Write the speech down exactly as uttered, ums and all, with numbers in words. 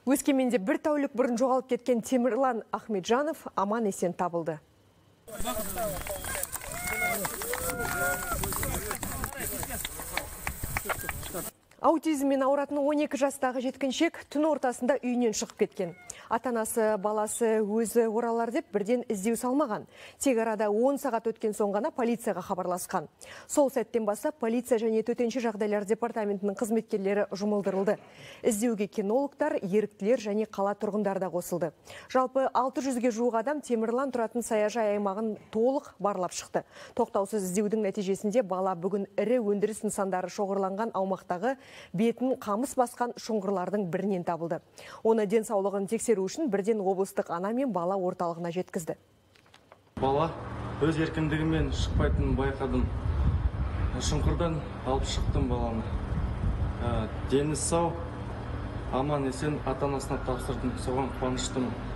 Өскеменде бір тәулік бұрын жоғалып кеткен Темірлан Ахметжанов аман есен табылды. Аутизммен ауыратын он екі жастағы жеткіншек түн ортасында үйінен шығып кеткен. Ата-анасы баласы өзі оралар деп бірден іздеу салмаған. Тек арада он сағат өткен соң ғана полицияға хабарласқан. Сол сәттен бастап полиция және төтенше жағдайлар департаментінің қызметкерлері жұмылдырылды. Іздеуге кинологтар, еріктілер және қала тұрғындары да қосылды. Жалпы алты жүзге жуық адам Темірлан тұратын саяжай аймағын толық барлап шықты. Тоқтаусыз іздеудің нәтижесінде бала бүгін ірі өндіріс нысандары шоғырланған аумақтағы бетін қамыс басқан шұңғырлардың бірінен табылды. Оны денсаулығын тексеру үшін бірден облыстық ана мен бала орталығына жеткізді. Бала өз еркіндігімен шықпайтынын байқадым. Шұңқырдан алып шықтым баланы. Дені сау, аман есен ата-анасына тапсырдым. Соған қуаныштымын.